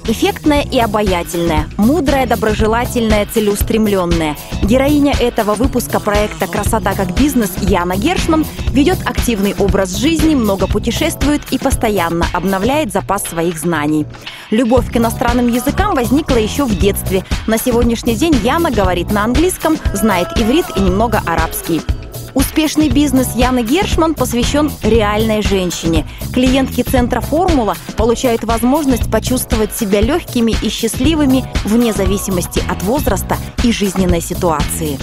Эффектная и обаятельная, мудрая, доброжелательная, целеустремленная. Героиня этого выпуска проекта «Красота как бизнес» Яна Гершман ведет активный образ жизни, много путешествует и постоянно обновляет запас своих знаний. Любовь к иностранным языкам возникла еще в детстве. На сегодняшний день Яна говорит на английском, знает иврит и немного арабский. Успешный бизнес Яны Гершман посвящен реальной женщине. Клиентки центра «Формула» получают возможность почувствовать себя легкими и счастливыми вне зависимости от возраста и жизненной ситуации.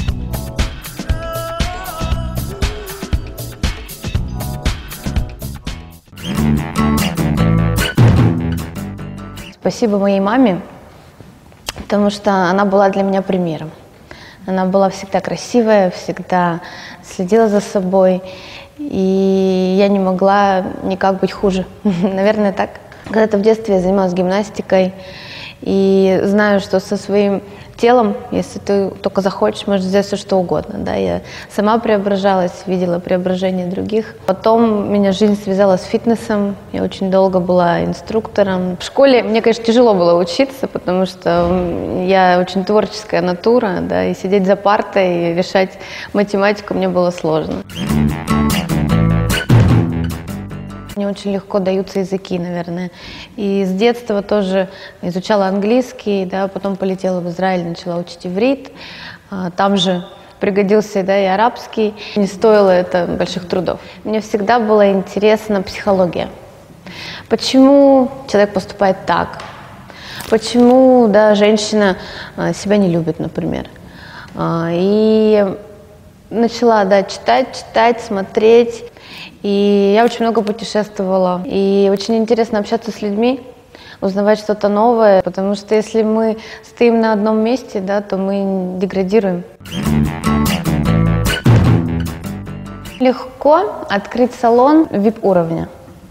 Спасибо моей маме, потому что она была для меня примером. Она была всегда красивая, всегда следила за собой, и я не могла никак быть хуже. Наверное, так. Когда-то в детстве я занималась гимнастикой, и знаю, что со своим телом, если ты только захочешь, можешь сделать все, что угодно. Да? Я сама преображалась, видела преображение других. Потом меня жизнь связала с фитнесом. Я очень долго была инструктором. В школе мне, конечно, тяжело было учиться, потому что я очень творческая натура, да, и сидеть за партой и решать математику мне было сложно. Мне очень легко даются языки, наверное. И с детства тоже изучала английский, да, потом полетела в Израиль, начала учить иврит. Там же пригодился, да, и арабский. Не стоило это больших трудов. Мне всегда была интересна психология. Почему человек поступает так? Почему, да, женщина себя не любит, например? И начала, да, читать, смотреть. И я очень много путешествовала. И очень интересно общаться с людьми, узнавать что-то новое. Потому что если мы стоим на одном месте, да, то мы деградируем. Легко открыть салон VIP-уровня.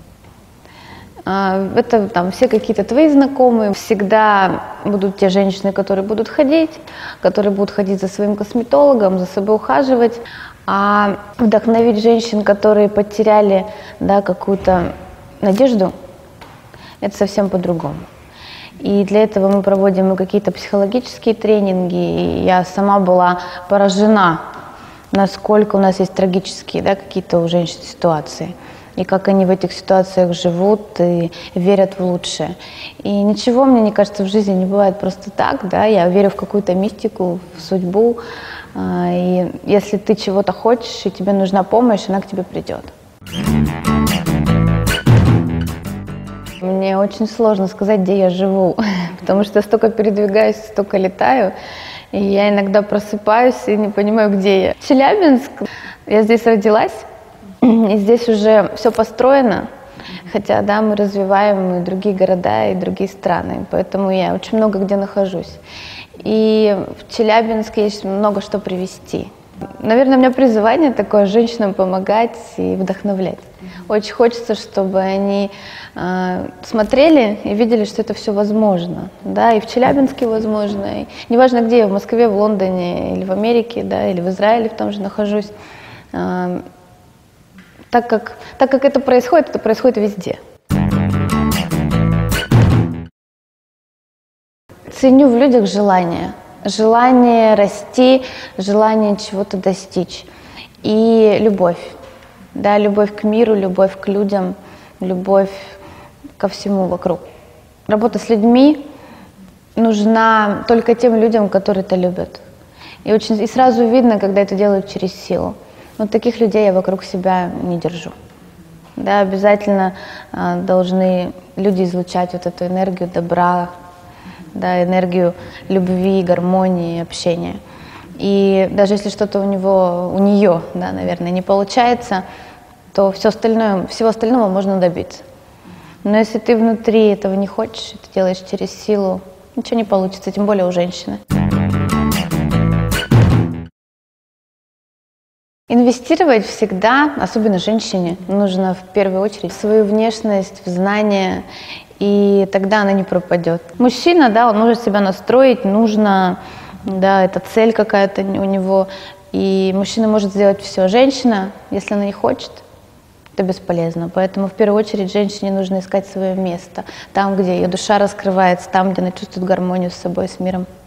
Это там все какие-то твои знакомые. Всегда будут те женщины, которые будут ходить за своим косметологом, за собой ухаживать. А вдохновить женщин, которые потеряли, да, какую-то надежду, это совсем по-другому. И для этого мы проводим и какие-то психологические тренинги. И я сама была поражена, насколько у нас есть трагические, да, какие-то у женщин ситуации. И как они в этих ситуациях живут и верят в лучшее. И ничего, мне кажется, в жизни не бывает просто так. Да? Я верю в какую-то мистику, в судьбу. И если ты чего-то хочешь, и тебе нужна помощь, она к тебе придет. Мне очень сложно сказать, где я живу, потому что я столько передвигаюсь, столько летаю, и я иногда просыпаюсь и не понимаю, где я. Челябинск, я здесь родилась, и здесь уже все построено, хотя, да, мы развиваем и другие города, и другие страны, поэтому я очень много где нахожусь. И в Челябинске есть много что привезти. Наверное, у меня призвание такое — женщинам помогать и вдохновлять. Очень хочется, чтобы они смотрели и видели, что это все возможно. Да, и в Челябинске возможно. И неважно, где я, в Москве, в Лондоне или в Америке, да, или в Израиле в том же нахожусь. Так как это происходит везде. Ценю в людях желание расти, желание чего-то достичь и любовь. Да, любовь к миру, любовь к людям, любовь ко всему вокруг. Работа с людьми нужна только тем людям, которые это любят. И сразу видно, когда это делают через силу. Вот таких людей я вокруг себя не держу. Да, обязательно должны люди излучать вот эту энергию добра, да, энергию любви, гармонии, общения. И даже если что-то у нее, да, наверное, не получается, то всего остального можно добиться. Но если ты внутри этого не хочешь, ты делаешь через силу, ничего не получится, тем более у женщины. Инвестировать всегда, особенно женщине, нужно в первую очередь в свою внешность, в знания, и тогда она не пропадет. Мужчина, да, он может себя настроить, нужно, да, это цель какая-то у него, и мужчина может сделать все. Женщина, если она не хочет, это бесполезно. Поэтому в первую очередь женщине нужно искать свое место, там, где ее душа раскрывается, там, где она чувствует гармонию с собой, с миром.